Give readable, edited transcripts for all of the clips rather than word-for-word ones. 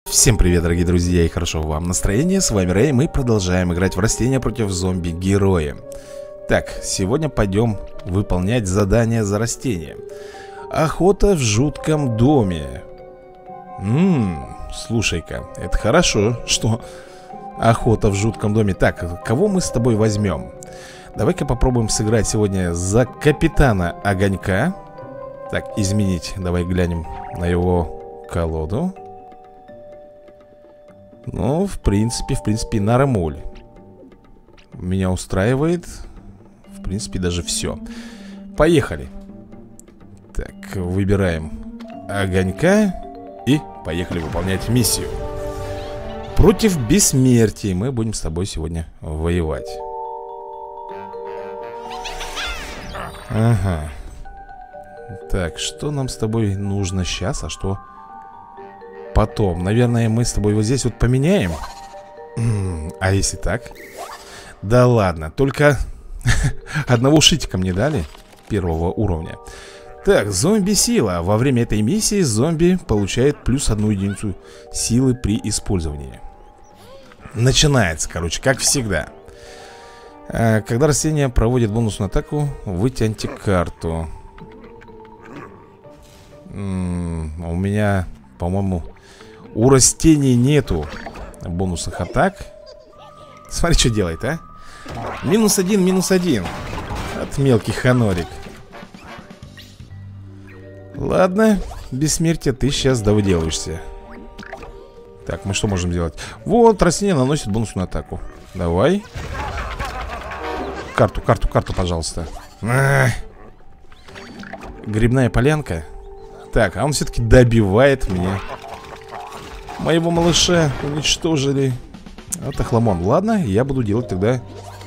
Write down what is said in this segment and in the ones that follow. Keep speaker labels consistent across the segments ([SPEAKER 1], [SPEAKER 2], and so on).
[SPEAKER 1] Всем привет, дорогие друзья, и хорошо вам настроение. С вами Рэй, мы продолжаем играть в растения против зомби-героя. Так, сегодня пойдем выполнять задание за растения. Охота в жутком доме. Слушай-ка, это хорошо, что охота в жутком доме. Так, кого мы с тобой возьмем? Давай-ка попробуем сыграть сегодня за капитана Огонька. Так, изменить, давай глянем на его колоду. Ну, в принципе, Нарамуль меня устраивает. В принципе, даже все. Поехали. Так, выбираем Огонька и поехали выполнять миссию. Против бессмертия мы будем с тобой сегодня воевать. Ага. Так, что нам с тобой нужно сейчас, а что потом? Наверное, мы с тобой вот здесь вот поменяем. А если так? Да ладно, только одного шитика мне дали первого уровня. Так, зомби-сила. Во время этой миссии зомби получает плюс 1 единицу силы при использовании. Начинается, короче, как всегда. Когда растение проводит бонусную атаку, вытяните карту. У меня, по-моему, у растений нету бонусных атак. Смотри, что делает, а. -1, -1. От мелкий ханорик. Ладно, бессмертие, ты сейчас довыделаешься. Так, мы что можем делать? Вот, растение наносит бонусную атаку. Давай. Карту, пожалуйста. Грибная полянка. Так, а он все-таки добивает меня. Моего малыша уничтожили. Вот охламон. Ладно, я буду делать тогда.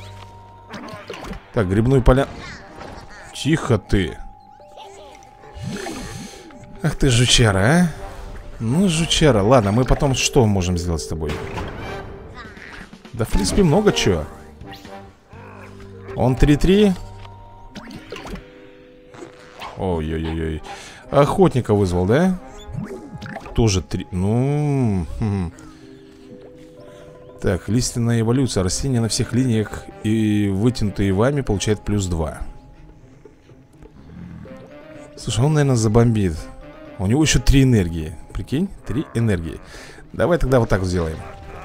[SPEAKER 1] Так, грибную полянку. Тихо ты. Ах ты жучара, а. Ну, жучара. Ладно, мы потом что можем сделать с тобой? Да, в принципе, много чего. Он 3-3. Ой-ой-ой. Охотника вызвал, да? Тоже 3. Ну... Так, лиственная эволюция. Растения на всех линиях и вытянутые вами получает плюс 2. Слушай, он, наверное, забомбит. У него еще 3 энергии. Прикинь, 3 энергии. Давай тогда вот так сделаем.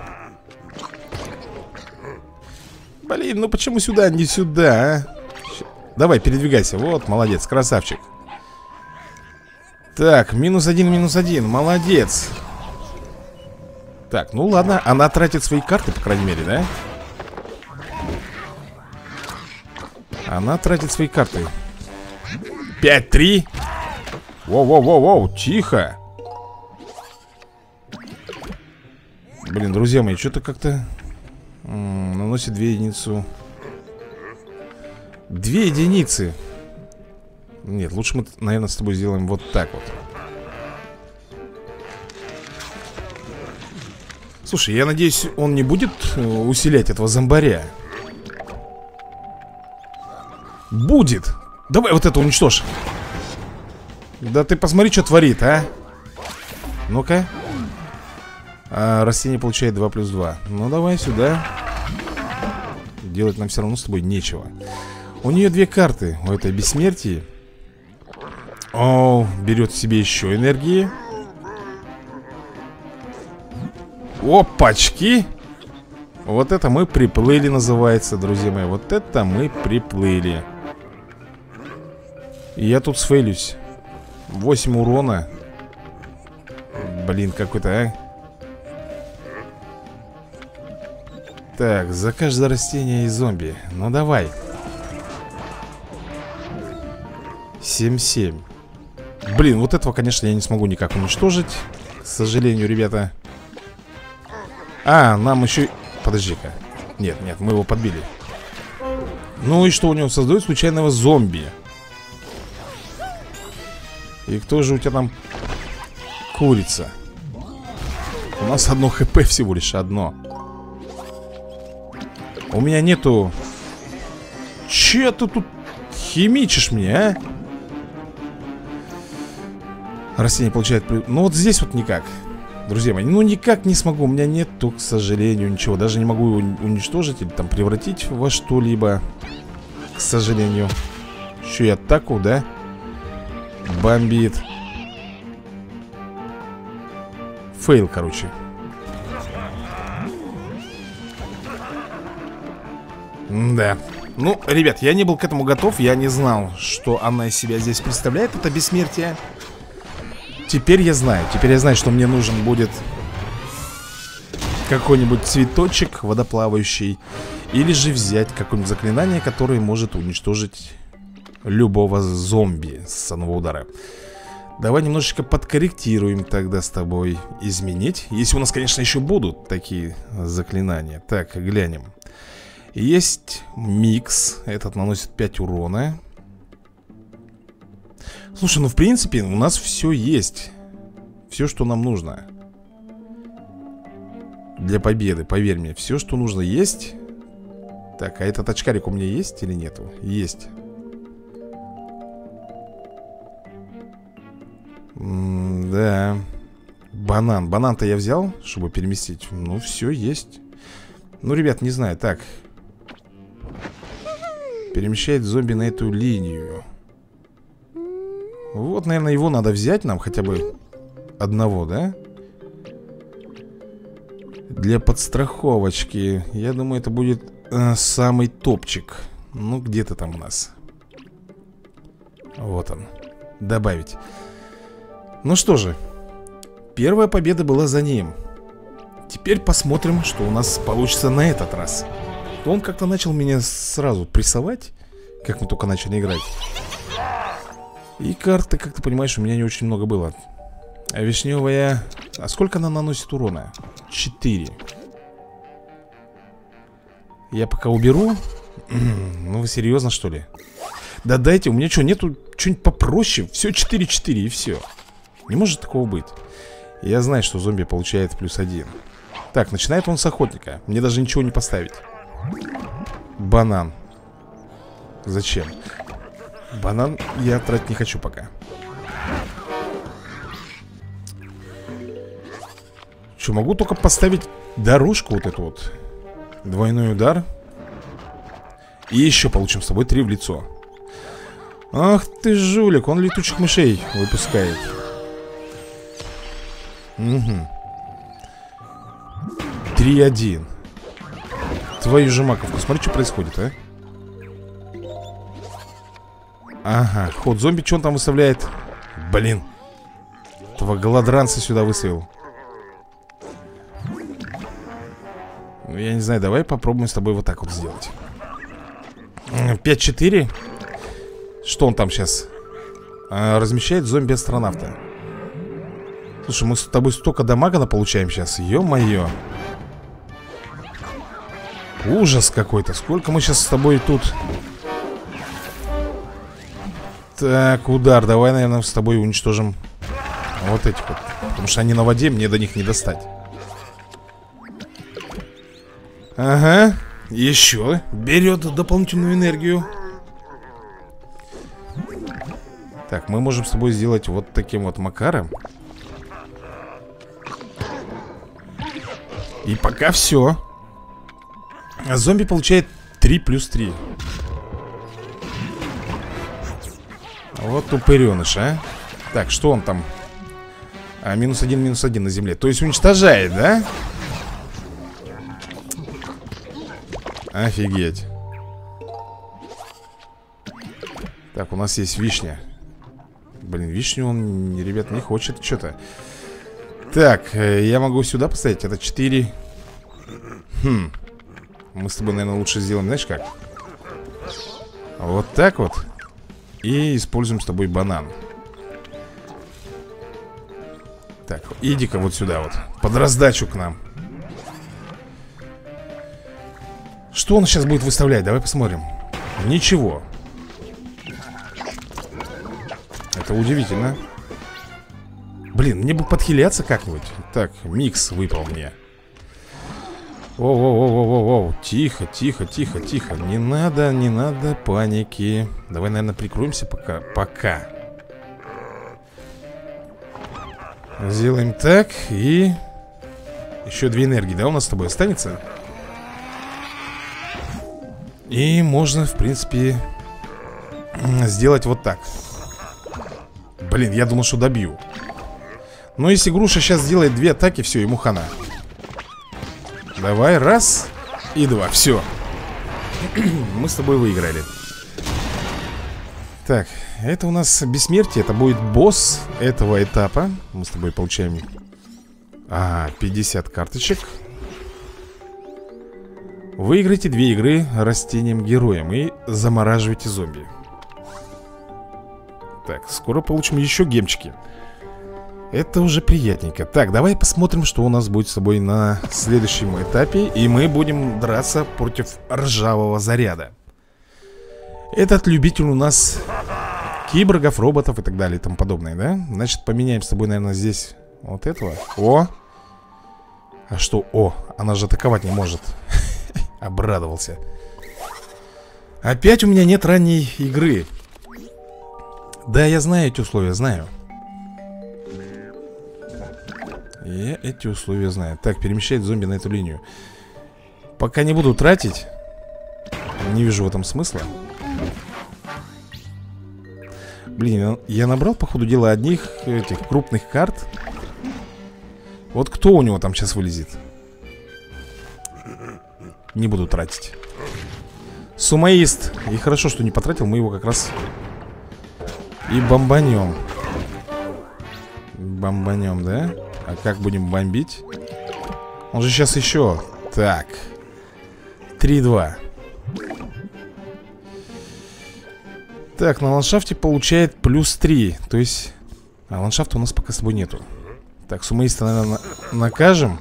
[SPEAKER 1] Блин, ну почему сюда, не сюда, а? Давай, передвигайся. Вот, молодец, красавчик. Так, -1, молодец. Так, ну ладно, она тратит свои карты, по крайней мере, да? Она тратит свои карты. 5-3. Воу, тихо. Блин, друзья мои, что-то как-то наносит 2 единицы. 2 единицы. Нет, лучше мы, наверное, с тобой сделаем вот так вот. Слушай, я надеюсь, он не будет усилять этого зомбаря. Будет. Давай вот это уничтожь. Да ты посмотри, что творит, а. Ну-ка. Растение получает 2 плюс 2. Ну давай сюда. Делать нам все равно с тобой нечего. У нее 2 карты. У этой бессмертии. О, берет себе еще энергии. Опачки. Вот это мы приплыли, называется, друзья мои. Вот это мы приплыли. И я тут сфейлюсь. 8 урона. Блин, какой-то, а. Так, за каждое растение и зомби. Ну давай. 7-7. Блин, вот этого, конечно, я не смогу никак уничтожить. К сожалению, ребята. Нам еще... Подожди-ка. Нет, мы его подбили. Ну и что у него создает? Случайного зомби. И кто же у тебя там? Курица. У нас 1 хп всего лишь, 1. У меня нету... Че ты тут химичишь мне, а? Растение получает... Ну вот здесь вот никак. Друзья мои, ну никак не смогу. У меня нету, к сожалению, ничего. Даже не могу уничтожить или там превратить во что-либо. К сожалению. Еще и атаку, да? Бомбит. Фейл, короче. Да. Ну, ребят, я не был к этому готов. Я не знал, что она из себя здесь представляет. Это бессмертие. Теперь я знаю. Теперь я знаю, что мне нужен будет какой-нибудь цветочек водоплавающий. Или же взять какое-нибудь заклинание, которое может уничтожить любого зомби с одного удара. Давай немножечко подкорректируем тогда с тобой. Изменить. Если у нас, конечно, еще будут такие заклинания. Так, глянем. Есть микс. Этот наносит 5 урона. Слушай, ну в принципе у нас все есть. Все, что нам нужно для победы, поверь мне. Все, что нужно, есть. Так, а этот очкарик у меня есть или нету? Есть. Да. Банан. Банан-то я взял, чтобы переместить. Ну, все есть. Ну, ребят, не знаю. Так. Перемещает зомби на эту линию. Вот, наверное, его надо взять нам хотя бы одного, да? Для подстраховочки. Я думаю, это будет самый топчик. Ну, где-то там у нас. Вот он. Добавить. Ну что же. Первая победа была за ним. Теперь посмотрим, что у нас получится на этот раз. Он как-то начал меня сразу прессовать, как мы только начали играть. И карты, как ты понимаешь, у меня не очень много было. А вишневая... А сколько она наносит урона? 4. Я пока уберу. Ну вы серьезно, что ли? Да дайте, у меня что, нету что-нибудь попроще? Все 4-4 и все. Не может такого быть. Я знаю, что зомби получает +1. Так, начинает он с охотника. Мне даже ничего не поставить. Банан. Зачем? Банан я тратить не хочу пока. Что, могу только поставить дорожку вот эту вот. Двойной удар. И еще получим с тобой 3 в лицо. Ах ты жулик, он летучих мышей выпускает. Угу. 3-1. Твою же маковку, смотри, что происходит, а. Ага, ход зомби, что он там выставляет? Блин. Этого голодранца сюда выставил. Ну, я не знаю, давай попробуем с тобой вот так вот сделать. 5-4. Что он там сейчас? Размещает зомби-астронавта. Слушай, мы с тобой столько дамага получаем сейчас. Ё-моё. Ужас какой-то. Сколько мы сейчас с тобой тут. Так, удар. Давай, наверное, с тобой уничтожим вот этих вот. Потому что они на воде, мне до них не достать. Ага. Еще. Берет дополнительную энергию. Так, мы можем с тобой сделать вот таким вот макаром. И пока все. А зомби получает 3+3. Вот тупыреныш, а. Так, что он там? -1 на земле. То есть уничтожает, да? Офигеть. Так, у нас есть вишня. Блин, вишню он, ребят, не хочет что-то. Так, я могу сюда поставить. Это 4. Мы с тобой, наверное, лучше сделаем, знаешь как? Вот так вот. И используем с тобой банан. Так, иди-ка вот сюда вот. Под раздачу к нам. Что он сейчас будет выставлять? Давай посмотрим. Ничего. Это удивительно. Блин, мне бы подхиляться как-нибудь. Так, микс выпал мне. Воу-воу-воу-воу-воу. Тихо, тихо, тихо, тихо. Не надо, не надо паники. Давай, наверное, прикроемся пока. Сделаем так. И еще 2 энергии, да, у нас с тобой останется. И можно, в принципе, сделать вот так. Блин, я думал, что добью. Но если груша сейчас сделает 2 атаки, все, ему хана. Давай, раз и 2, все. Мы с тобой выиграли. Так, это у нас бессмертие. Это будет босс этого этапа. Мы с тобой получаем 50 карточек. Выиграйте 2 игры растением-героем и замораживайте зомби. Так, скоро получим еще гемчики. Это уже приятненько. Так, давай посмотрим, что у нас будет с собой на следующем этапе. И мы будем драться против ржавого заряда. Этот любитель у нас киборгов, роботов и так далее и тому подобное, да? Значит, поменяем с тобой, наверное, здесь вот этого. О! А что? О, она же атаковать не может. Обрадовался. Опять у меня нет ранней игры. Да, я знаю эти условия, знаю. Я эти условия знаю. Так, перемещать зомби на эту линию. Пока не буду тратить. Не вижу в этом смысла. Блин, я набрал, по ходу дела, одних этих крупных карт. Вот кто у него там сейчас вылезет? Не буду тратить. Сумоист. И хорошо, что не потратил, мы его как раз и бомбанем. Бомбанем, да? А как будем бомбить? Он же сейчас еще. Так. 3-2. Так, на ландшафте получает плюс 3. То есть... А ландшафта у нас пока с собой нету. Так, сумоиста, наверное, накажем.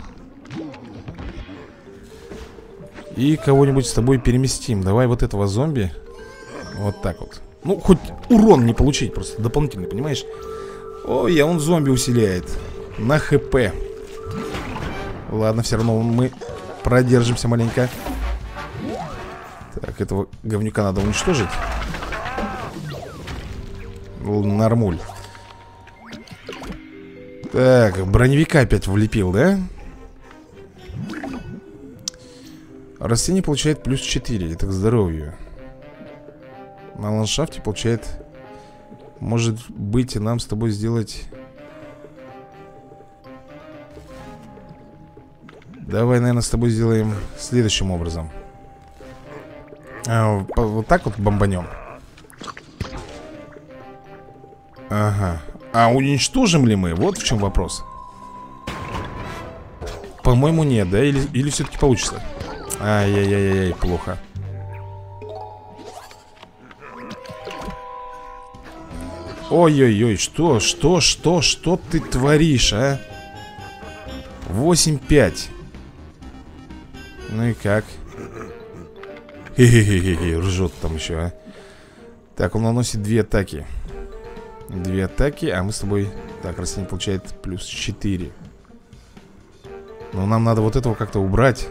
[SPEAKER 1] И кого-нибудь с тобой переместим. Давай вот этого зомби. Вот так вот. Ну, хоть урон не получить, просто дополнительный, понимаешь? Ой, а он зомби усиляет. На хп. Ладно, все равно мы продержимся маленько. Так, этого говнюка надо уничтожить. Нормуль. Так, броневика опять влепил, да? Растение получает плюс 4. Это к здоровью. На ландшафте получает... Может быть, и нам с тобой сделать... Давай, наверное, с тобой сделаем следующим образом. Вот так вот бомбанем. Ага. А уничтожим ли мы? Вот в чем вопрос. По-моему, нет, да? Или все-таки получится? Ай-яй-яй-яй, плохо. Ой-ой-ой, что ты творишь, а? 8-5. Ну и как? Хе-хе-хе-хе, ржет там еще, а. Так, он наносит 2 атаки. 2 атаки, а мы с тобой... Так, растение получает плюс 4. Но нам надо вот этого как-то убрать.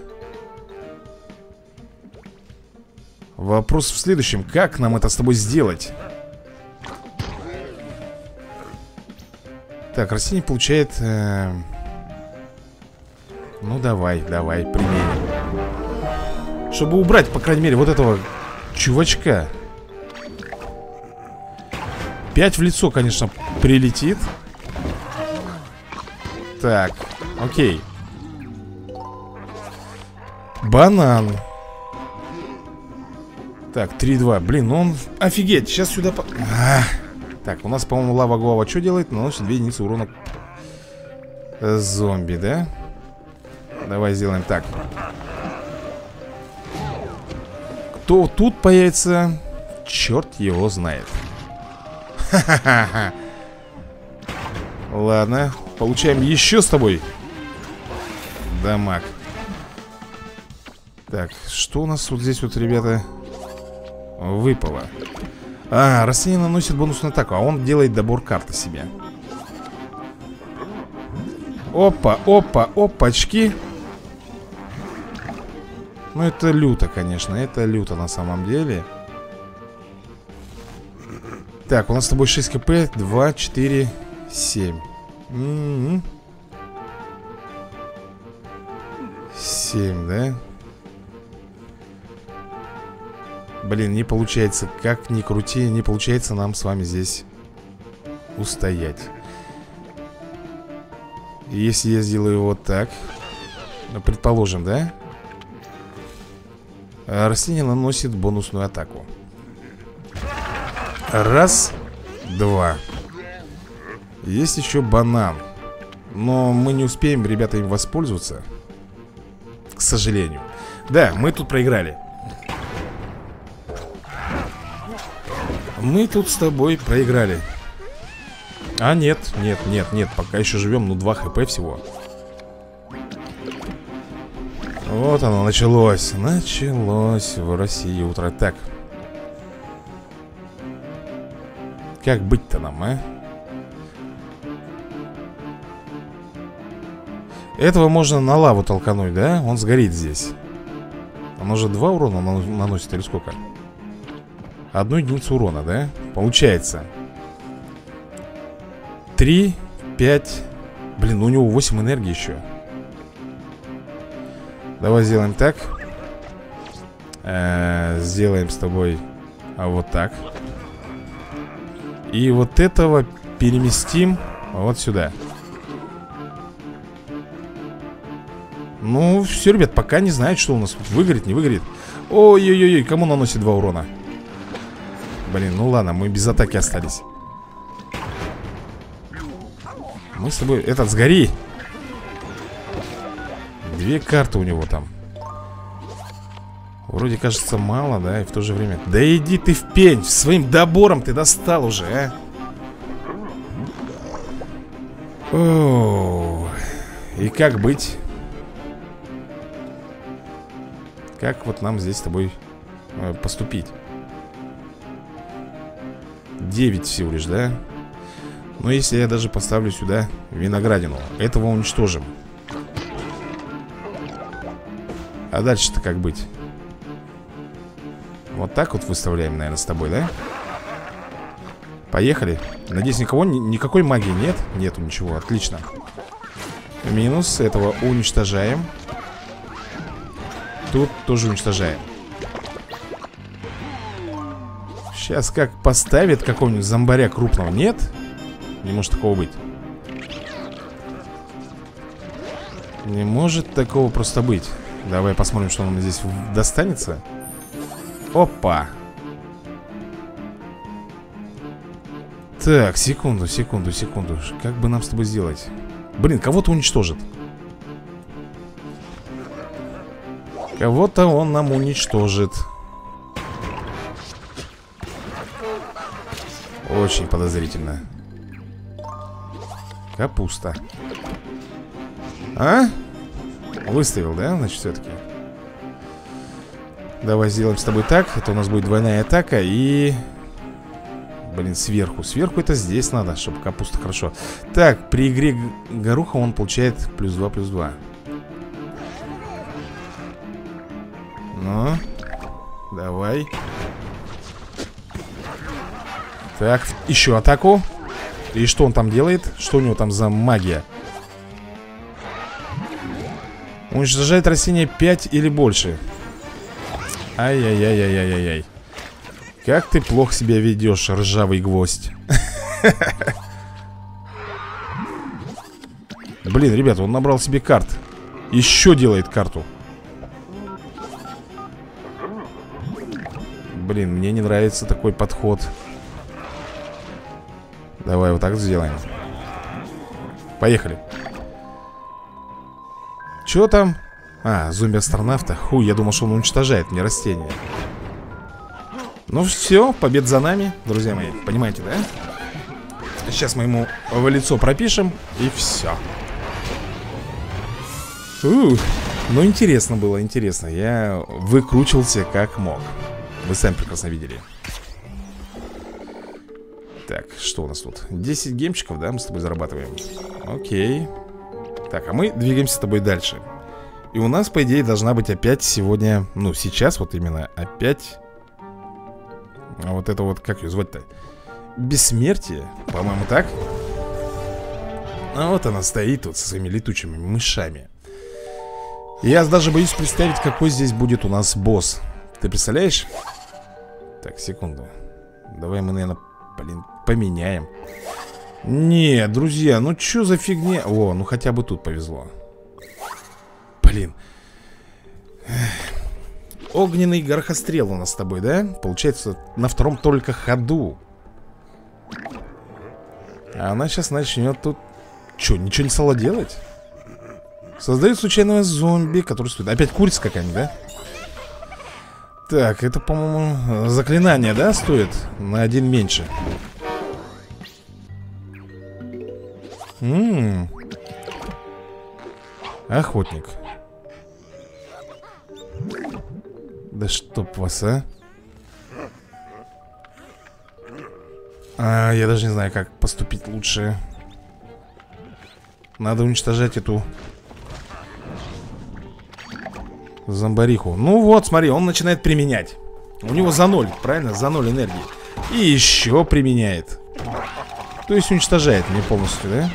[SPEAKER 1] Вопрос в следующем. Как нам это с тобой сделать? Так, растение получает... Ну, давай, применим. Чтобы убрать, по крайней мере, вот этого чувачка. 5 в лицо, конечно, прилетит. Так, окей. Банан. Так, 3-2. Блин, ну он... Офигеть, сейчас сюда... Так, у нас, по-моему, лава-глава что делает? Наносит 2 единицы урона зомби, да? Давай сделаем так. Кто тут появится? Черт его знает. Ха-ха-ха. Ладно, получаем еще с тобой дамаг. Так, что у нас вот здесь вот, ребята, выпало? Растение наносит бонусную атаку, а он делает добор карты себе. Опа, опачки. Ну, это люто, конечно. Это люто на самом деле. Так, у нас с тобой 6 кп. 2, 4, 7. М-м-м. 7, да? Блин, не получается. Как ни крути, не получается нам с вами здесь устоять. Если я сделаю вот так, ну, предположим, да? Растение наносит бонусную атаку. Раз, два. Есть еще банан. Но мы не успеем, ребята, им воспользоваться. К сожалению. Да, мы тут проиграли. Мы тут с тобой проиграли. А нет, нет, нет, нет. Пока еще живем, ну 2 хп всего. Вот оно, началось. Началось в России утро. Так. Как быть-то нам, а? Этого можно на лаву толкануть, да? Он сгорит здесь. Он уже 2 урона наносит или сколько? 1 единицу урона, да? Получается 3, 5. Блин, у него 8 энергии еще. Давай сделаем так. Сделаем с тобой вот так. И вот этого переместим вот сюда. Ну, все, ребят, пока не знают, что у нас тут выгорит, не выгорит. Ой-ой-ой, кому наносит 2 урона? Блин, ну ладно, мы без атаки остались. Мы с тобой... Этот, сгори! 2 карты у него там. Вроде кажется мало, да, и в то же время... Да иди ты в пень! Своим добором ты достал уже, а! О, и как быть? Как вот нам здесь с тобой поступить? 9 всего лишь, да? Но если я даже поставлю сюда виноградину, этого уничтожим. А дальше-то как быть? Вот так вот выставляем, наверное, с тобой, да? Поехали. Надеюсь, никакой магии нет? Нету ничего, отлично. Минус, этого уничтожаем. Тут тоже уничтожаем. Сейчас как поставит какого-нибудь зомбаря крупного. Нет? Не может такого быть. Не может такого просто быть. Давай посмотрим, что нам здесь достанется. Опа. Так, секунду. Как бы нам с тобой сделать? Блин, кого-то уничтожит. Кого-то он нам уничтожит. Очень подозрительно. Капуста. А? Выставил, да, значит, все-таки. Давай сделаем с тобой так. Это у нас будет двойная атака и... Блин, сверху. Сверху это здесь надо, чтобы капуста хорошо. Так, при игре горуха он получает +2/+2. Ну, давай. Так, еще атаку. И что он там делает? Что у него там за магия? Уничтожает растение 5 или больше. Ай-яй-яй-яй-яй-яй. Как ты плохо себя ведешь, ржавый гвоздь. Блин, ребята, он набрал себе карт. Еще делает карту. Блин, мне не нравится такой подход. Давай вот так сделаем. Поехали. Че там? А, зомби-астронавта. Ху, я думал, что он уничтожает мне растения. Ну все, победа за нами, друзья мои. Понимаете, да? Сейчас мы ему в лицо пропишем. И все. Ну интересно было, интересно. Я выкручивался как мог. Вы сами прекрасно видели. Так, что у нас тут? 10 гемчиков, да, мы с тобой зарабатываем. Окей. Так, а мы двигаемся с тобой дальше. И у нас, по идее, должна быть опять сегодня... Ну, сейчас вот именно опять... А вот это вот, как ее звать-то? Бессмертие, по-моему, так? А вот она стоит тут со своими летучими мышами. Я даже боюсь представить, какой здесь будет у нас босс. Ты представляешь? Так, секунду. Давай мы, наверное, блин, поменяем. Не, друзья, ну что за фигня? О, ну хотя бы тут повезло. Блин. Огненный горохострел у нас с тобой, да? Получается, на втором только ходу. А она сейчас начнет тут... Че, ничего не стала делать? Создает случайного зомби, который стоит... Опять курица какая-нибудь, да? Так, это, по-моему, заклинание, да, стоит? На один меньше. Охотник. Да чтоб вас, а? Я даже не знаю, как поступить лучше. Надо уничтожать эту зомбариху. Ну вот, смотри, он начинает применять. У него за 0, правильно? За 0 энергии. И еще применяет. То есть уничтожает мне полностью, да?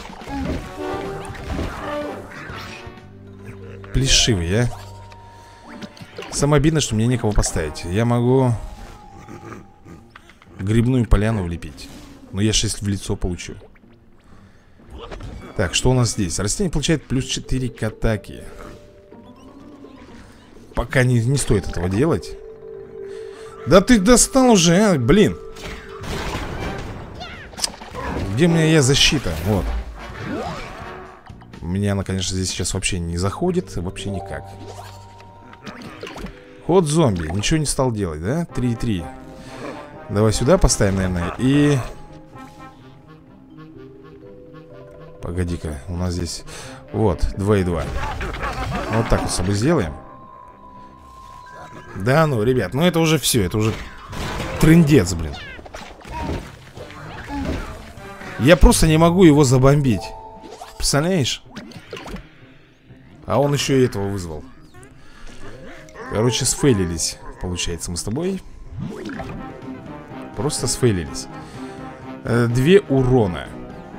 [SPEAKER 1] Плешивый, а? Самое обидное, что мне некого поставить. Я могу грибную поляну влепить. Но я 6 в лицо получу. Так, что у нас здесь? Растение получает плюс 4 к атаке. Пока не стоит этого делать. Да ты достал уже, а? Блин. Где у меня есть защита? Вот. У меня она, конечно, здесь сейчас вообще не заходит. Вообще никак. Ход зомби. Ничего не стал делать, да? 3-3. Давай сюда поставим, наверное. И... Погоди-ка, у нас здесь... Вот, 2-2. Вот так вот с собой сделаем. Да ну, ребят, ну это уже все. Это уже трындец, блин. Я просто не могу его забомбить. Представляешь? А он еще и этого вызвал. Короче, сфейлились. Получается, мы с тобой. Просто сфейлились. 2 урона.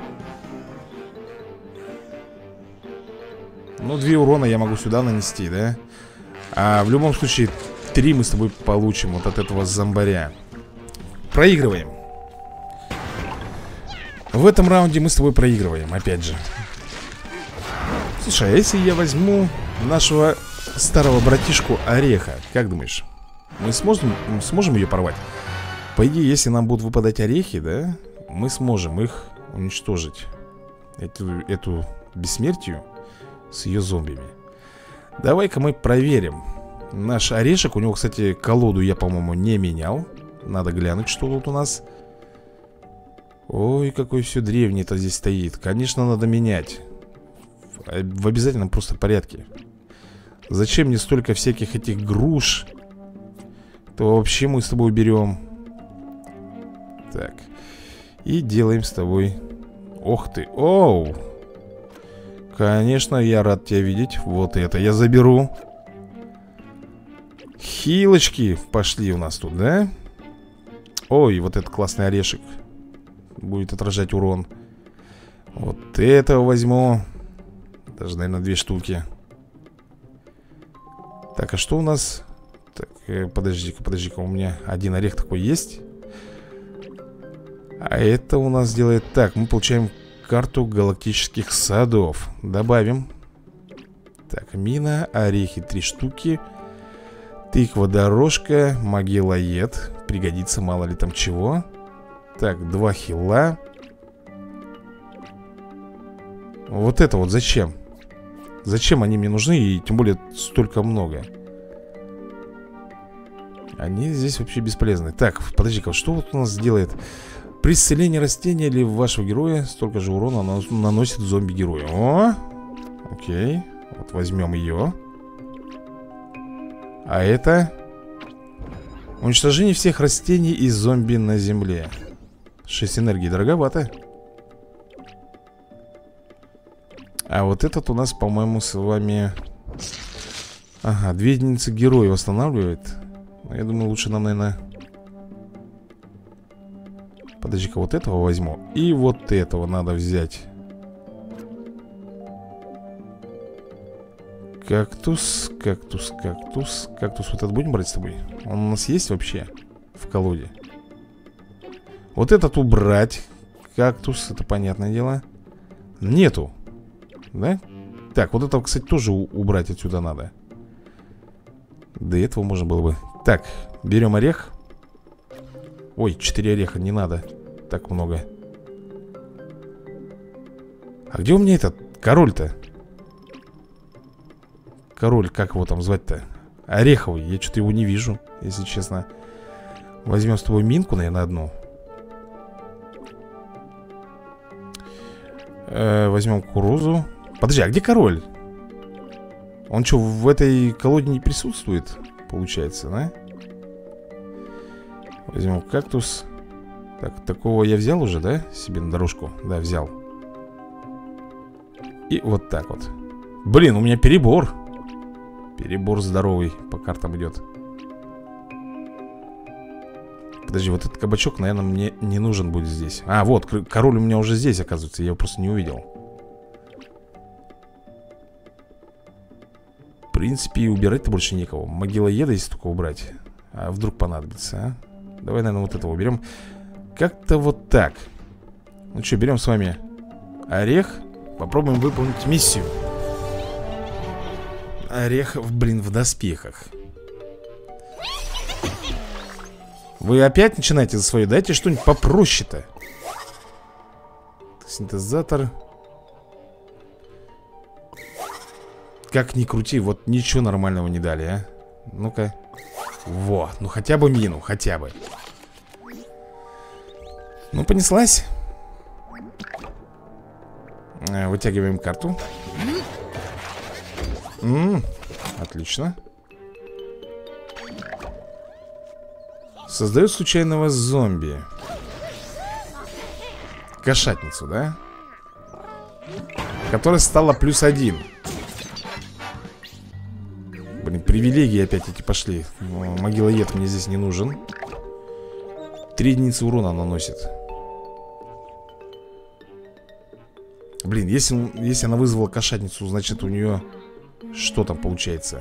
[SPEAKER 1] Ну, 2 урона я могу сюда нанести, да? А в любом случае 3 мы с тобой получим вот от этого зомбаря. Проигрываем. В этом раунде мы с тобой проигрываем, опять же. Слушай, а если я возьму нашего старого братишку Ореха, как думаешь, мы сможем ее порвать? По идее, если нам будут выпадать орехи, да, мы сможем их уничтожить. Эту бессмертию с ее зомбими. Давай-ка мы проверим. Наш орешек, у него, кстати, колоду я, по-моему, не менял. Надо глянуть, что тут у нас. Ой, какой все древний-то здесь стоит. Конечно, надо менять. В обязательном просто порядке. Зачем мне столько всяких этих груш? То вообще мы с тобой берем. Так. И делаем с тобой. Ох ты, оу. Конечно, я рад тебя видеть. Вот это я заберу. Хилочки пошли у нас тут, да? Ой, вот этот классный орешек. Будет отражать урон. Вот этого возьму. Даже, наверное, 2 штуки. Так, а что у нас? Так, подожди-ка, у меня один орех такой есть. А это у нас делает так. Мы получаем карту галактических садов. Добавим. Так, мина, орехи 3 штуки. Тыква, дорожка, могилоед. Пригодится, мало ли там чего. Так, 2 хила. Вот это вот зачем? Зачем они мне нужны? И тем более столько много. Они здесь вообще бесполезны. Так, подожди-ка, что вот у нас делает? При исцелении растения или вашего героя столько же урона наносит зомби-герою. О, окей. Вот возьмем ее. А это уничтожение всех растений и зомби на земле. 6 энергии, дороговато. А вот этот у нас, по-моему, с вами... Ага, 2 единицы героя восстанавливает. Я думаю, лучше нам, наверное... Подожди-ка, вот этого возьму. И вот этого надо взять. Кактус, кактус, кактус. Кактус вот этот будем брать с тобой? Он у нас есть вообще в колоде? Вот этот убрать. Кактус, это понятное дело. Нету. Да? Так, вот этого, кстати, тоже убрать отсюда надо. До этого можно было бы. Так, берем орех. Ой, 4 ореха, не надо так много. А где у меня этот король-то? Король, как его там звать-то? Ореховый, я что-то его не вижу, если честно. Возьмем с тобой минку, наверное, одну. Возьмем кукурузу. Подожди, а где король? Он что, в этой колоде не присутствует? Получается, да? Возьмем кактус. Так, такого я взял уже, да? Себе на дорожку. Да, взял. И вот так вот. Блин, у меня перебор. Перебор здоровый по картам идет. Подожди, вот этот кабачок, наверное, мне не нужен будет здесь. А, вот, король у меня уже здесь, оказывается. Я его просто не увидел. В принципе, и убирать-то больше некого. Могилоеда, если только убрать. А вдруг понадобится, а? Давай, наверное, вот этого уберем. Как-то вот так. Ну что, берем с вами орех. Попробуем выполнить миссию. Орех, блин, в доспехах. Вы опять начинаете за свое? Дайте что-нибудь попроще-то. Синтезатор. Как ни крути, вот ничего нормального не дали, а. Ну-ка. Во, ну хотя бы мину, хотя бы. Ну, понеслась. Вытягиваем карту. Отлично. Создает случайного зомби. Кошатницу, да? Которая стала +1. Блин, привилегии опять эти пошли. Могилоед мне здесь не нужен. 3 единицы урона наносит. Блин, если она вызвала кошатницу, значит у нее... Что там получается?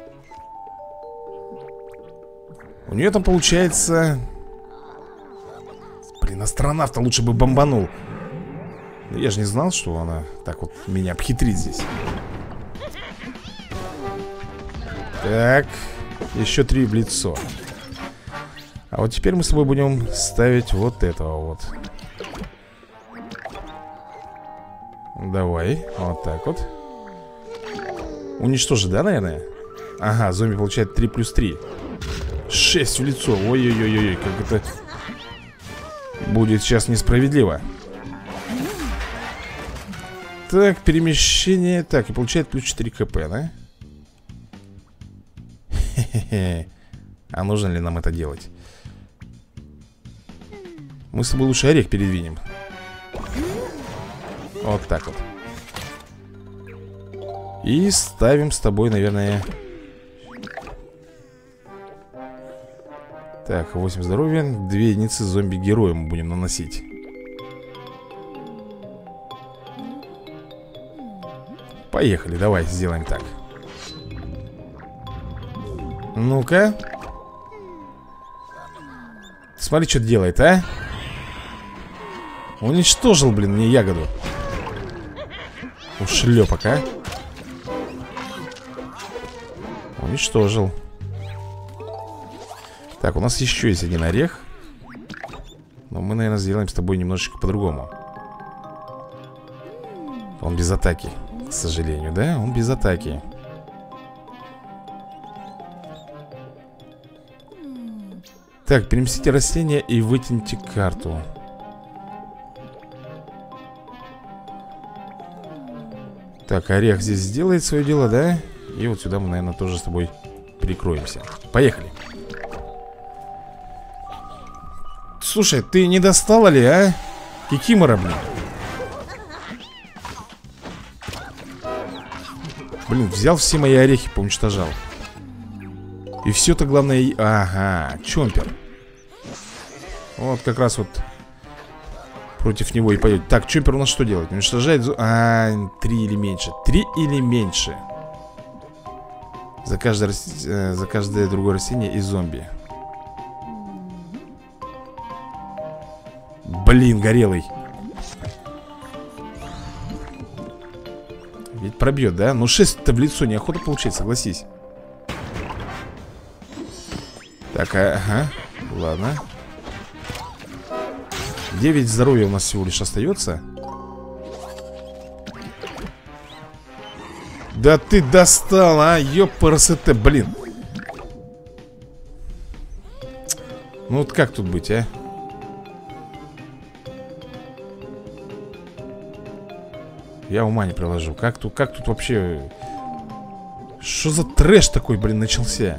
[SPEAKER 1] У нее там получается... Блин, астронавта лучше бы бомбанул. Но я же не знал, что она так вот меня обхитрит здесь. Так, еще 3 в лицо. А вот теперь мы с тобой будем ставить вот этого вот. Давай, вот так вот. Уничтожить, да, наверное? Ага, зомби получает 3 + 3. 6 в лицо. Ой-ой-ой-ой, как это будет сейчас несправедливо. Так, перемещение. Так, и получает +4 КП, да? Хе-хе-хе. А нужно ли нам это делать? Мы с тобой лучше орех передвинем. Вот так вот. И ставим с тобой, наверное... Так, 8 здоровья. 2 единицы зомби-героя мы будем наносить. Поехали, давай сделаем так. Ну-ка. Смотри, что делает, а? Уничтожил, блин, мне ягоду. Ушлепок, а? Уничтожил. Так, у нас еще есть один орех. Но мы, наверное, сделаем с тобой немножечко по-другому. Он без атаки, к сожалению, да? Он без атаки. Так, переместите растения и вытяните карту. Так, орех здесь сделает свое дело, да? И вот сюда мы, наверное, тоже с тобой прикроемся. Поехали. Слушай, ты не достала ли, а? Кикимора, блин. Блин, взял все мои орехи, поуничтожал. И все-то главное... Ага, чомпер. Вот как раз вот против него и пойдет. Так, чомпер у нас что делает? Уничтожает... 3 или меньше. 3 или меньше. За каждое другое растение и зомби. Блин, горелый. Ведь пробьет, да? Ну 6-то в лицо неохота получать, согласись. Так, ага. Ладно. 9 здоровья у нас всего лишь остается. Да ты достал, а, ёпарасете, блин. Ну вот как тут быть, а? Я ума не приложу. Как тут вообще... Что за трэш такой, блин, начался?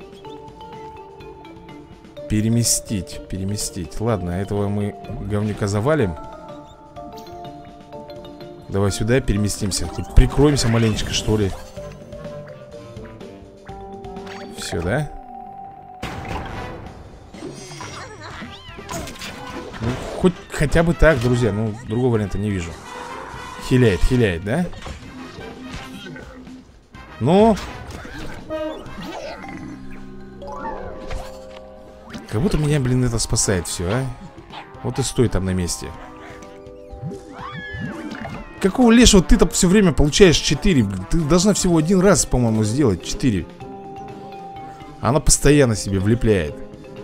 [SPEAKER 1] Переместить. Ладно, этого мы говнюка завалим. Давай сюда переместимся. Хоть прикроемся маленечко, что ли. Все, да? Ну, хоть хотя бы так, друзья. Ну, другого варианта не вижу. Хиляет, да? Ну? Как будто меня, блин, это спасает все, а? Вот и стой там на месте. Какого лешего ты-то все время получаешь 4? Ты должна всего один раз, по-моему, сделать 4. Она постоянно себе влепляет.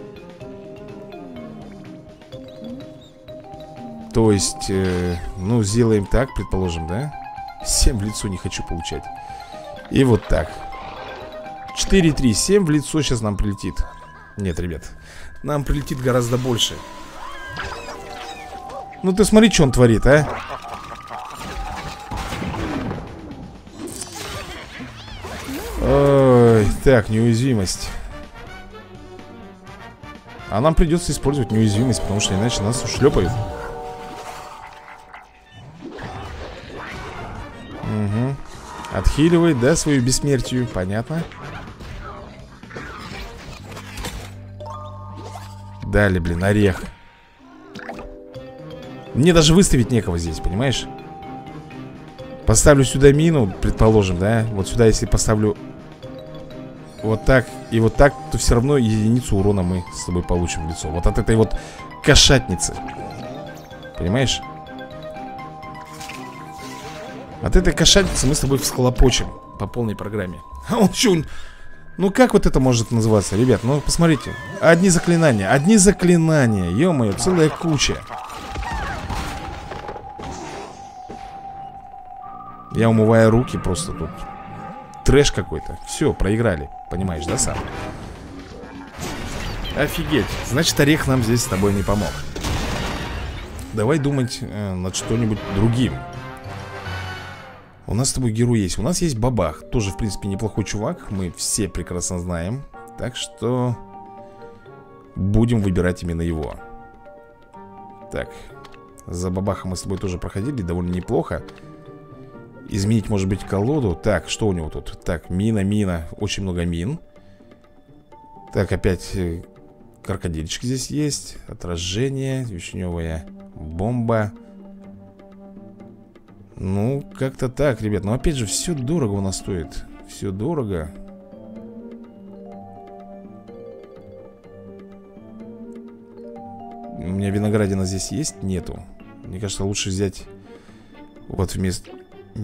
[SPEAKER 1] То есть, ну, сделаем так, предположим, да? 7 в лицо не хочу получать. И вот так. 4-3, 7 в лицо сейчас нам прилетит. Нет, ребят, нам прилетит гораздо больше. Ну ты смотри, что он творит, а? Ой, так, неуязвимость. А нам придется использовать неуязвимость, потому что иначе нас ушлепают. Угу. Отхиливает, да, свою бессмертию, понятно. Дали, блин, орех. Мне даже выставить некого здесь, понимаешь? Поставлю сюда мину, предположим, да? Вот сюда, если поставлю вот так и вот так, то все равно единицу урона мы с тобой получим в лицо. Вот от этой вот кошатницы. Понимаешь? От этой кошатницы мы с тобой всхлопочем по полной программе. А он что? Ну как вот это может называться, ребят? Ну посмотрите. Одни заклинания, ё-моё, целая куча. Я умываю руки просто тут. Трэш какой-то. Все, проиграли. Понимаешь, да, сам? Офигеть. Значит, орех нам здесь с тобой не помог. Давай думать над что-нибудь другим. У нас с тобой герой есть. У нас есть бабах. Тоже, в принципе, неплохой чувак. Мы все прекрасно знаем. Так что будем выбирать именно его. Так. За бабаха мы с тобой тоже проходили. Довольно неплохо. Изменить, может быть, колоду. Так, что у него тут? Так, мина. Очень много мин. Так, опять крокодильчик здесь есть. Отражение. Вишневая бомба. Ну, как-то так, ребят. Но опять же, все дорого у нас стоит. Все дорого. У меня виноградина здесь есть? Нету. Мне кажется, лучше взять вот вместо...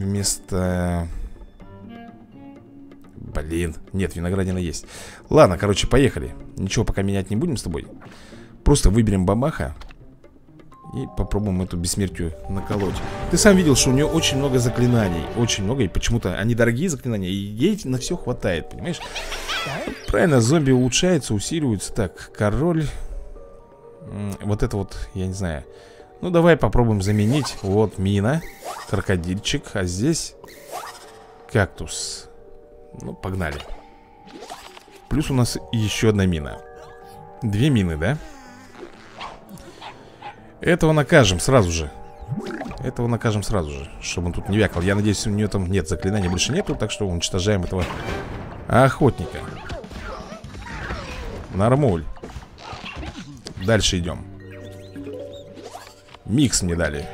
[SPEAKER 1] Блин, нет, виноградина есть. Ладно, короче, поехали. Ничего пока менять не будем с тобой. Просто выберем бабаха и попробуем эту бессмертию наколоть. Ты сам видел, что у нее очень много заклинаний. Очень много, и почему-то они дорогие заклинания, и ей на все хватает, понимаешь? Правильно, зомби улучшаются, усиливаются. Так, король. Вот это вот, я не знаю. Ну, давай попробуем заменить. Вот, мина, крокодильчик. А здесь кактус. Ну, погнали. Плюс у нас еще одна мина. 2 мины, да? Этого накажем сразу же. Чтобы он тут не вякал. Я надеюсь, у нее там нет заклинаний, больше нету. Так что уничтожаем этого охотника. Нормуль. Дальше идем. Микс мне дали.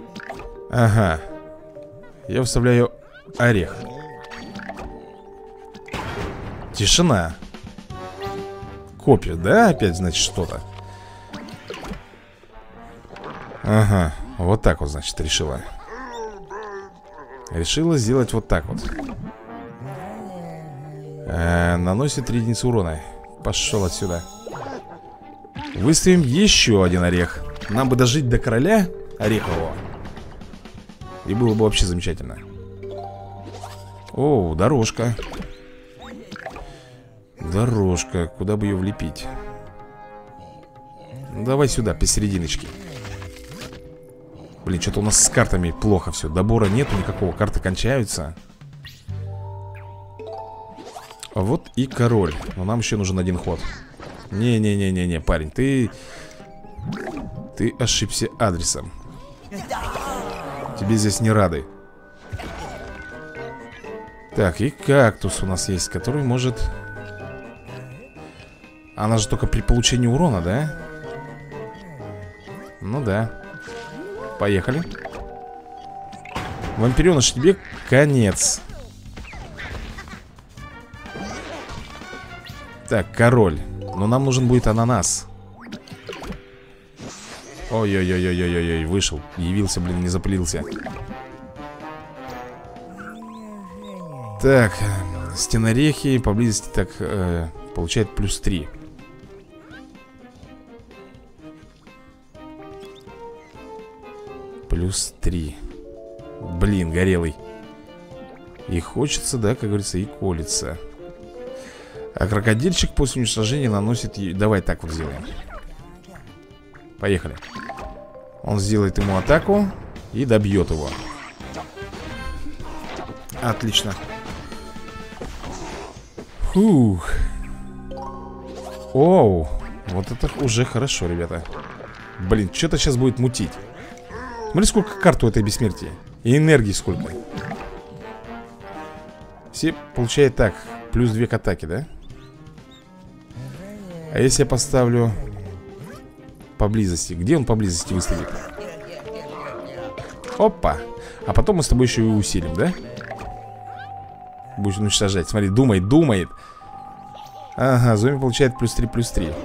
[SPEAKER 1] Ага. Я вставляю орех. Тишина. Копия, да? Опять, значит, что-то. Ага, вот так вот, значит, решила. Решила сделать вот так вот. Наносит 3 единицы урона. Пошел отсюда. Выставим еще один орех. Нам бы дожить до короля орехового. И было бы вообще замечательно. О, дорожка. Дорожка, куда бы ее влепить? Давай сюда, посерединочке. Блин, что-то у нас с картами плохо все. Добора нету никакого, карты кончаются. Вот и король. Но нам еще нужен один ход. Не-не-не-не-не, парень, ты ошибся адресом. Тебе здесь не рады. Так, и кактус у нас есть, который может... Она же только при получении урона, да? Ну да. Поехали. Вампиреныш, тебе конец. Так, король. Но нам нужен будет ананас. Ой-ой-ой-ой-ой-ой, вышел. Явился, блин, не запылился. Так, стенорехи поблизости так получает плюс 3. Плюс 3. Блин, горелый. И хочется, да, как говорится, и колется. А крокодильчик после уничтожения наносит... Давай так вот сделаем. Поехали. Он сделает ему атаку и добьет его. Отлично. Фух. Оу. Вот это уже хорошо, ребята. Блин, что-то сейчас будет мутить. Смотри, сколько карт у этой бессмертия. И энергии сколько. Все получают так. Плюс 2 к атаке, да? А если я поставлю поблизости? Где он поблизости выставит? Опа. А потом мы с тобой еще и усилим, да? Будешь уничтожать. Смотри, думает. Ага, зомби получает плюс 3, плюс 3.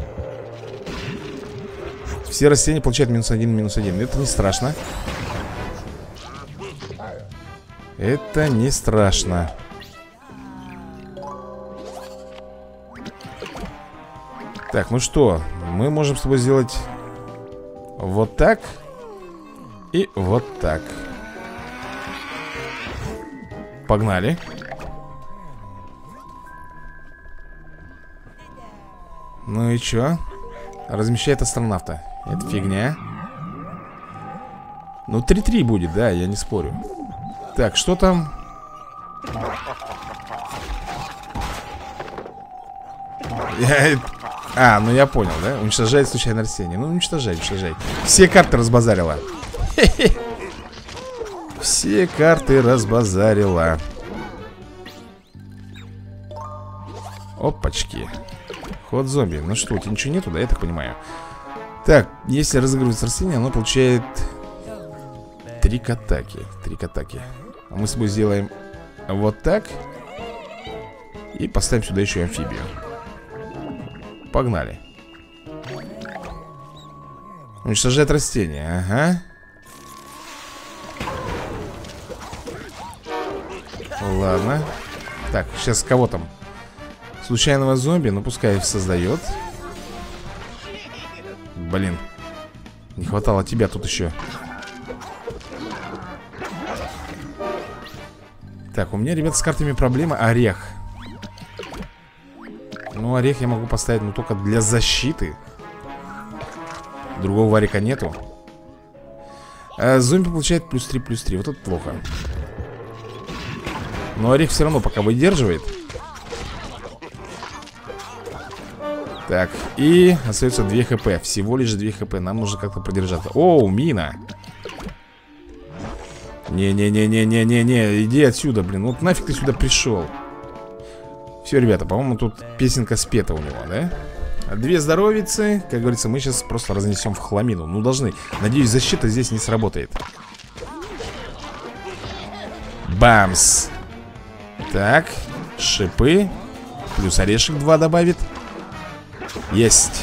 [SPEAKER 1] Все растения получают минус 1, минус 1. Это не страшно. Это не страшно. Так, ну что, мы можем с тобой сделать вот так и вот так. Погнали. Ну и чё? Размещает астронавта. Это фигня. Ну 3-3 будет, да, я не спорю. Так, что там? Ну я понял, да? Уничтожает случайное растение. Ну уничтожай. Все карты разбазарила. Все карты разбазарила. Опачки. Ход зомби. Ну что, у тебя ничего нету, да, я так понимаю. Так, если разыгрывается растение, оно получает 3 к атаке. 3 к атаке. А мы с тобой сделаем вот так. И поставим сюда еще и амфибию. Погнали. Уничтожает растение, ага. Ладно. Так, сейчас кого там? Случайного зомби, ну пускай создает. Блин. Не хватало тебя тут еще. Так, у меня, ребят, с картами проблема. Орех. Ну, орех я могу поставить, но только для защиты. Другого варика нету. Зомби получает плюс 3, плюс 3. Вот это плохо. Но орех все равно пока выдерживает. Так, и остается 2 хп. Всего лишь 2 хп. Нам нужно как-то продержаться. Оу, мина. Не-не-не-не-не-не-не. Иди отсюда, блин. Вот нафиг ты сюда пришел. Все, ребята, по-моему, тут песенка спета у него, да? 2 здоровицы. Как говорится, мы сейчас просто разнесем в хламину. Ну, должны. Надеюсь, защита здесь не сработает. Бамс. Так, шипы. Плюс орешек 2 добавит. Есть.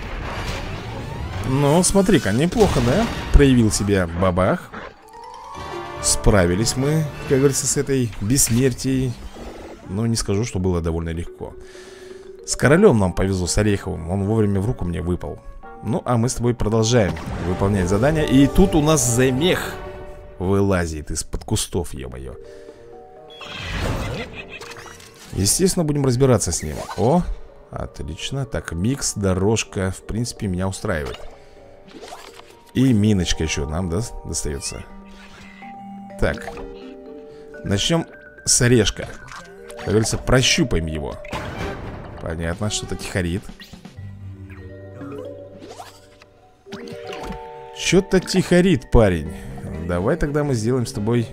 [SPEAKER 1] Ну, смотри-ка, неплохо, да? Проявил себя бабах. Справились мы, как говорится, с этой бессмертией. Но не скажу, что было довольно легко. С королем нам повезло, с Ореховым. Он вовремя в руку мне выпал. Ну, а мы с тобой продолжаем выполнять задания. И тут у нас замех вылазит из-под кустов, ё-моё. Естественно, будем разбираться с ним. О, отлично. Так, микс, дорожка, в принципе, меня устраивает. И миночка еще нам, да, достается. Так, начнем с орешка. Как говорится, прощупаем его. Понятно, что-то тихорит. Что-то тихорит, парень. Давай тогда мы сделаем с тобой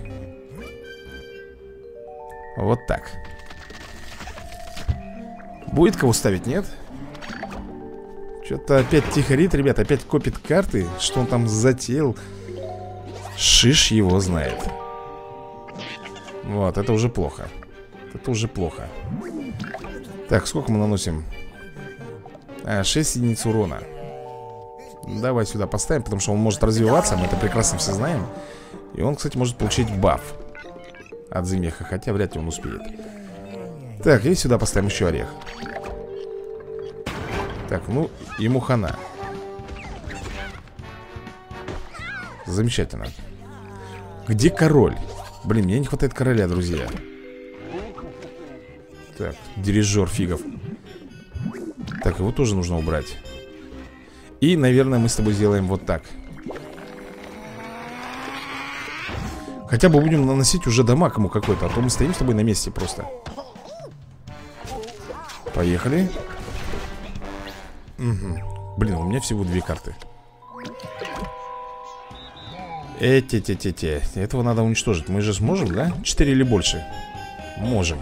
[SPEAKER 1] вот так. Будет кого ставить, нет? Что-то опять тихорит, ребят. Опять копит карты. Что он там затеял? Шиш его знает. Вот, это уже плохо. Это уже плохо. Так, сколько мы наносим? 6 единиц урона. Давай сюда поставим, потому что он может развиваться. Мы это прекрасно все знаем. И он, кстати, может получить баф от замеха, хотя вряд ли он успеет. Так, и сюда поставим еще орех. Так, ну, ему хана. Замечательно. Где король? Блин, мне не хватает короля, друзья. Так, дирижер фигов. Так, его тоже нужно убрать. И, наверное, мы с тобой сделаем вот так. Хотя бы будем наносить уже дамаг ему какой-то. А то мы стоим с тобой на месте просто. Поехали. Угу. Блин, у меня всего 2 карты. Этого надо уничтожить. Мы же сможем, да? 4 или больше? Можем.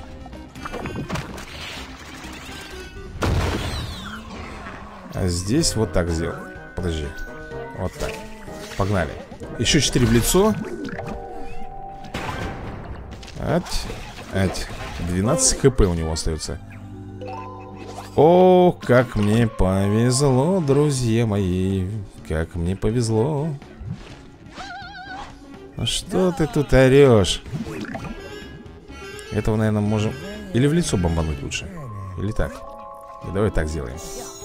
[SPEAKER 1] А здесь вот так сделал. Подожди. Вот так. Погнали. Еще 4 в лицо. 12 хп у него остается. О, как мне повезло, друзья мои. Как мне повезло. Ну что ты тут орешь? Этого, наверное, можем... Или в лицо бомбануть лучше. Или так. И давай так сделаем.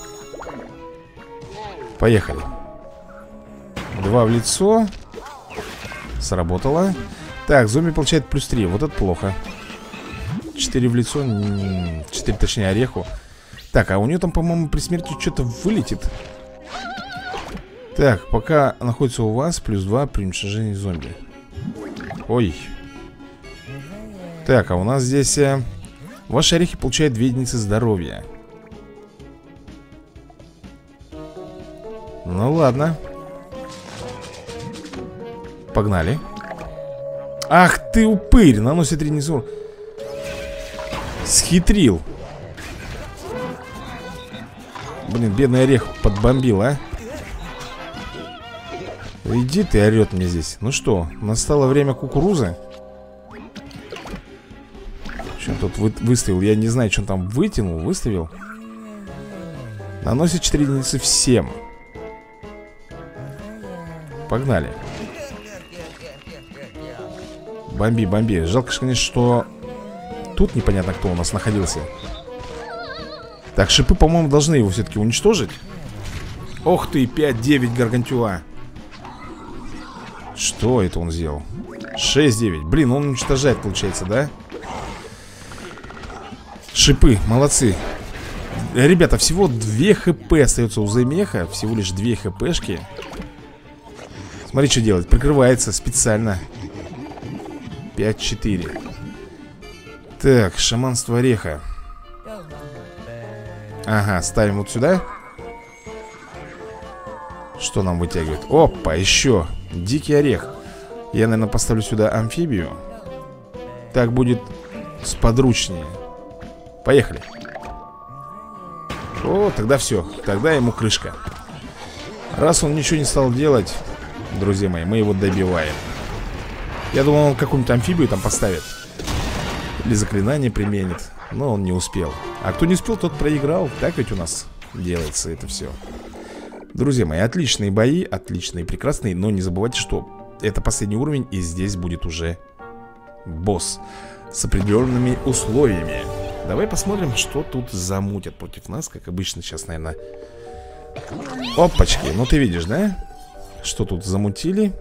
[SPEAKER 1] Поехали. 2 в лицо. Сработало. Так, зомби получает плюс 3. Вот это плохо. 4 в лицо. 4, точнее, ореху. Так, а у нее там, по-моему, при смерти что-то вылетит. Так, пока находится у вас, плюс 2 при уничтожении зомби. Ой. Так, а у нас здесь ваши орехи получают 2 единицы здоровья. Ну ладно. Погнали. Ах ты упырь, наносит 3 единицы. Схитрил. Блин, бедный орех подбомбил, а. Иди ты, орет мне здесь. Ну что, настало время кукурузы. Что он тут выставил? Я не знаю, что он там вытянул, выставил. Наносит 4 единицы всем. Погнали. Бомби, бомби. Жалко, конечно, что тут непонятно, кто у нас находился. Так, шипы, по-моему, должны его все-таки уничтожить. Ох ты, 5-9 гаргантюа. Что это он сделал? 6-9. Блин, он уничтожает, получается, да? Шипы, молодцы. Ребята, всего 2 хп остается у замеха. Всего лишь 2 хпшки. Смотри, что делает. Прикрывается специально. 5-4. Так, шаманство ореха. Ага, ставим вот сюда. Что нам вытягивает? Опа, еще дикий орех. Я, наверное, поставлю сюда амфибию. Так будет сподручнее. Поехали. О, тогда все. Тогда ему крышка. Раз он ничего не стал делать, друзья мои, мы его добиваем. Я думал, он какую-нибудь амфибию там поставит. Или заклинание применит. Но он не успел. А кто не успел, тот проиграл. Так ведь у нас делается это все. Друзья мои, отличные бои. Отличные, прекрасные. Но не забывайте, что это последний уровень. И здесь будет уже босс с определенными условиями. Давай посмотрим, что тут замутят против нас. Как обычно сейчас, наверное. Опачки, ну ты видишь, да? Что тут замутили?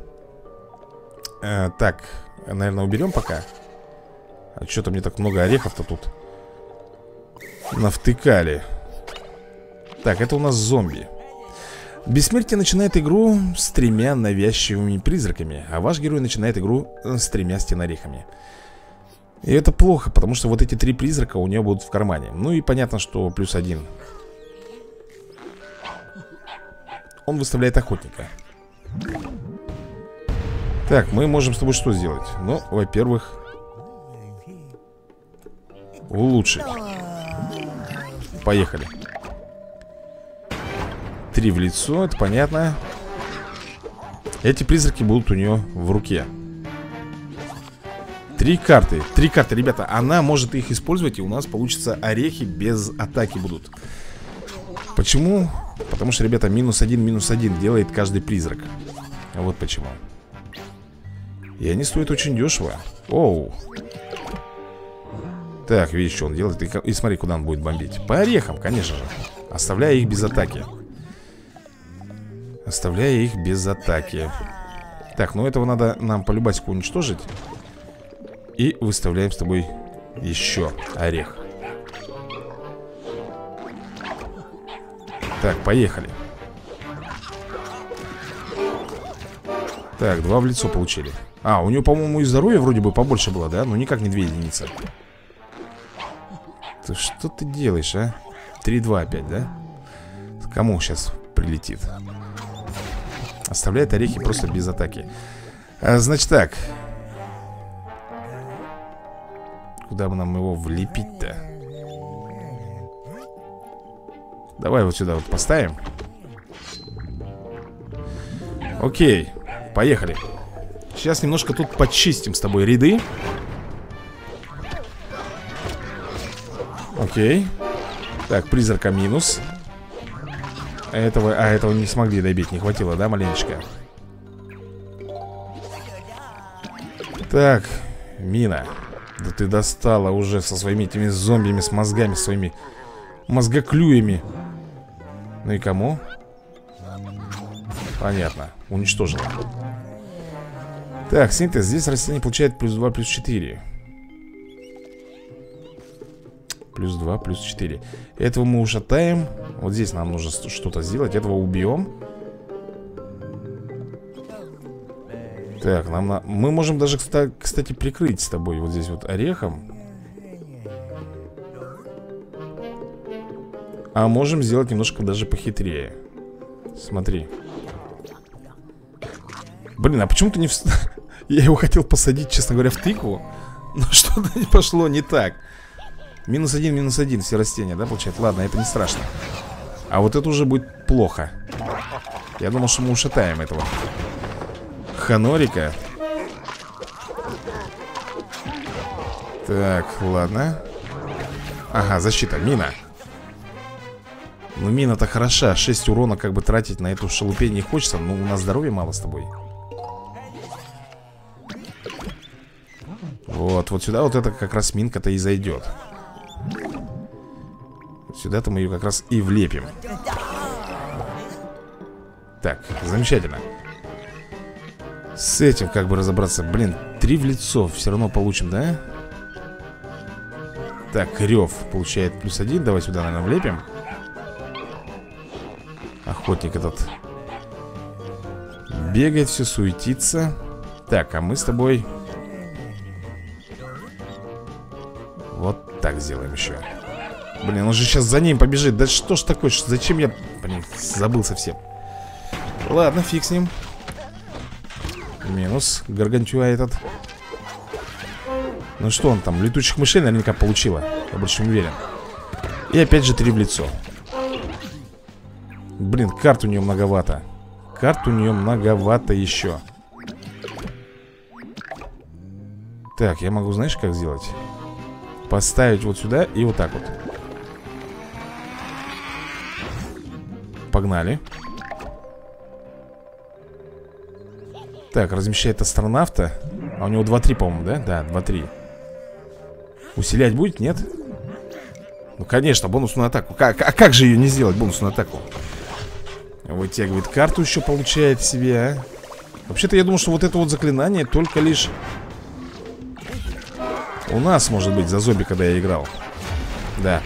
[SPEAKER 1] Так, наверное, уберем пока. А что-то мне так много орехов-то тут навтыкали. Так, это у нас зомби. Бессмертие начинает игру с 3 навязчивыми призраками, а ваш герой начинает игру с 3 стенорехами. И это плохо, потому что вот эти 3 призрака у него будут в кармане. Ну и понятно, что +1. Он выставляет охотника. Так, мы можем с тобой что сделать? Ну, во-первых, улучшить. Поехали. 3 в лицо, это понятно. Эти призраки будут у нее в руке. 3 карты. 3 карты, ребята. Она может их использовать, и у нас получится орехи без атаки будут. Почему? Потому что, ребята, -1 делает каждый призрак. Вот почему. И они стоят очень дешево. Оу. Так, видишь, что он делает. И смотри, куда он будет бомбить. По орехам, конечно же. Оставляя их без атаки. Оставляя их без атаки. Так, ну этого надо нам по любасику уничтожить. И выставляем с тобой еще орех. Так, поехали. Так, 2 в лицо получили. А, у нее, по-моему, и здоровье вроде бы побольше было, да? Ну, никак не 2 единицы. Ты что ты делаешь, а? 3-2 опять, да? Кому сейчас прилетит? Оставляет орехи просто без атаки. Значит так. Куда бы нам его влепить-то? Давай вот сюда вот поставим. Окей, поехали. Сейчас немножко тут почистим с тобой ряды. Окей. Так, призрака минус. Этого не смогли добить, не хватило, да, маленечко? Так, мина. Да ты достала уже со своими этими зомбиями, с мозгами, своими мозгоклюями. Ну и кому? Понятно, уничтожила. Так, синтез. Здесь растение получает +2, +4. +2, +4. Этого мы ушатаем. Вот здесь нам нужно что-то сделать. Этого убьем. Так, мы можем даже, кстати, прикрыть с тобой вот здесь вот орехом. А можем сделать немножко даже похитрее. Смотри. Блин, а почему ты не встал? Я его хотел посадить, честно говоря, в тыкву. Но что-то не пошло не так. -1, все растения, да, получается? Ладно, это не страшно. А вот это уже будет плохо. Я думал, что мы ушатаем этого Ханорика. Так, ладно. Ага, защита, мина. Ну, мина-то хороша. 6 урона как бы тратить на эту шелупень не хочется. Но у нас здоровья мало с тобой. Вот сюда вот это как раз минка-то и зайдет. Сюда-то мы ее как раз и влепим. Так, замечательно. С этим как бы разобраться. Блин, 3 в лицо все равно получим, да? Так, рев получает +1. Давай сюда, наверное, влепим. Охотник этот бегает, все суетится. Так, а мы с тобой вот так сделаем еще. Блин, он же сейчас за ним побежит. Да что ж такое? Зачем я... Блин, забыл совсем. Ладно, фиг с ним. Минус гаргантюа этот. Ну что он там? Летучих мышей наверняка получила. Я больше чем уверен. И опять же 3 в лицо. Блин, карт у нее многовато. Карт у нее многовато еще. Так, я могу, знаешь, как сделать? поставить вот сюда и вот так вот. Погнали. Так, размещает астронавта. А у него 2-3, по-моему, да? Да, 2-3. Усилять будет? Нет? Ну, конечно, бонусную атаку. А как же ее не сделать, бонусную атаку? Вытягивает карту еще, получает себе, а? Вообще-то я думал, что вот это вот заклинание только лишь у нас, может быть, за зомби, когда я играл. Да.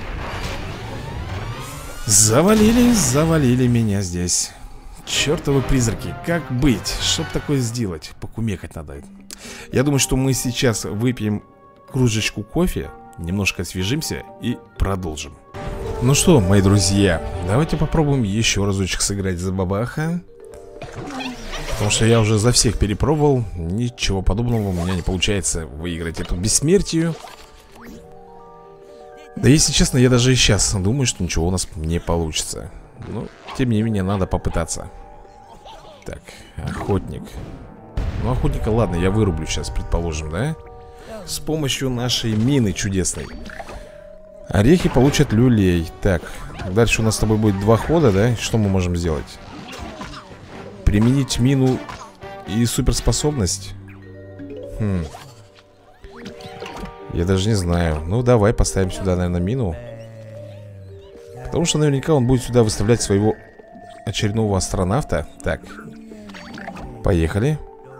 [SPEAKER 1] Завалили меня здесь. Чертовы призраки, как быть? Что такое сделать? Покумекать надо. Я думаю, что мы сейчас выпьем кружечку кофе, немножко освежимся и продолжим. Ну что, мои друзья, давайте попробуем еще разочек сыграть за бабаха. Потому что я уже за всех перепробовал. Ничего подобного у меня не получается выиграть эту бессмертию. Да, если честно, я даже и сейчас думаю, что ничего у нас не получится. Но, тем не менее, надо попытаться. Так, охотник. Ну, охотника, ладно, я вырублю сейчас, предположим, да? С помощью нашей мины чудесной. Орехи получат люлей. Так, дальше у нас с тобой будет 2 хода, да? Что мы можем сделать? Применить мину и суперспособность? Я даже не знаю. Ну, давай поставим сюда, наверное, мину. Потому что наверняка он будет сюда выставлять своего очередного астронавта. Так, поехали.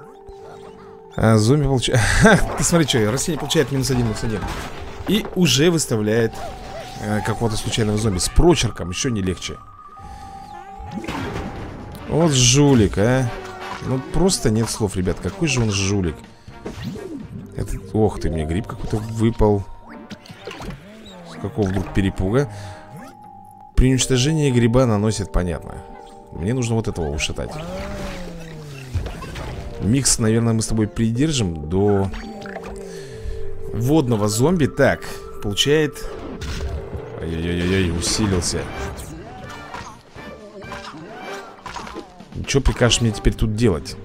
[SPEAKER 1] Зомби получает... Ты смотри, что, растение получает -1, -1. И уже выставляет какого-то случайного зомби. С прочерком, еще не легче. Вот жулик, а. Ну просто нет слов, ребят. Какой же он жулик. Это... Ох ты, мне гриб какой-то выпал. С какого вдруг перепуга. При уничтожении гриба наносит, понятно. Мне нужно вот этого ушатать. Микс, наверное, мы с тобой придержим до водного зомби. Так, получает... Ой-ой-ой, усилился. Что прикажешь мне теперь тут делать?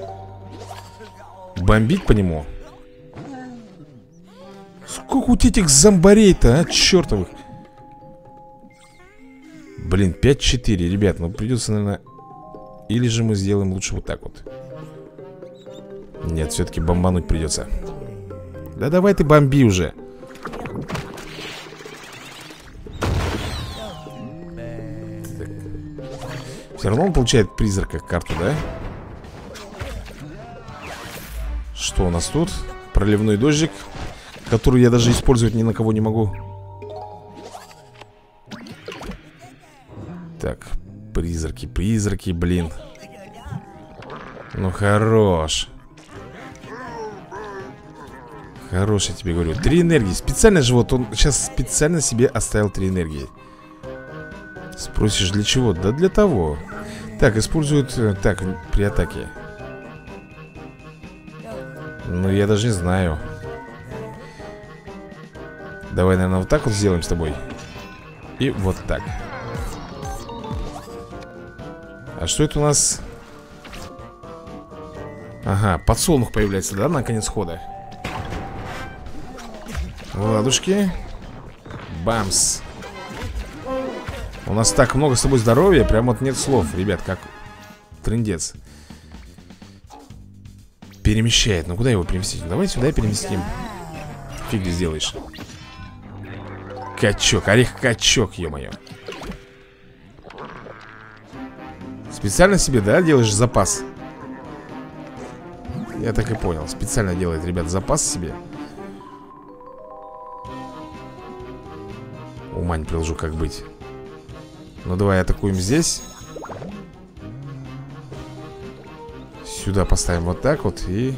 [SPEAKER 1] Бомбить по нему? Сколько у тебя этих зомбарей-то, а, чертовых? Блин, 5-4, ребят, ну придется, наверное... Или же мы сделаем лучше вот так вот. Нет, все-таки бомбануть придется. Да давай ты бомби уже. Все равно он получает призрака карту, да? Что у нас тут? Проливной дождик, который я даже использовать ни на кого не могу. Так, призраки, блин. Ну хорош. Хорош, я тебе говорю. 3 энергии, специально же вот он сейчас специально себе оставил 3 энергии. Спросишь, для чего? Да для того. Так, используют, так, при атаке. Ну, я даже не знаю. Давай, наверное, вот так вот сделаем с тобой. И вот так. А что это у нас? Ага, подсолнух появляется, да, на конец хода. Ладушки. Бамс. У нас так много с тобой здоровья, прям вот нет слов, ребят, как трындец. Перемещает, ну куда его переместить? Давай сюда переместим. Фиг ты сделаешь. Качок, орех-качок, ё-моё. Специально себе, да, делаешь запас? Я так и понял, специально делает, ребят, запас себе. Ума не приложу, как быть. Ну давай атакуем здесь. Сюда поставим вот так вот и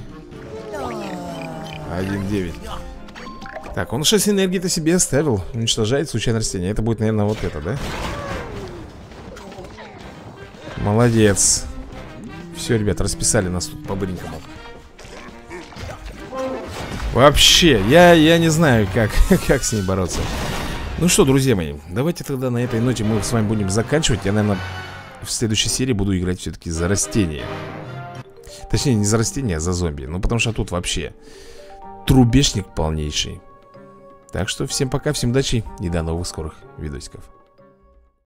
[SPEAKER 1] 1-9. Так, он 6 энергии-то себе оставил. Уничтожает случайное растение. Это будет, наверное, вот это, да? Молодец. Все, ребят, расписали нас тут по-быренькому. Вообще, я не знаю, как с ней бороться. Ну что, друзья мои, давайте тогда на этой ноте мы с вами будем заканчивать. Я, наверное, в следующей серии буду играть все-таки за растения. Точнее, не за растения, а за зомби. Ну, потому что тут вообще трубешник полнейший. Так что всем пока, всем удачи и до новых скорых видосиков.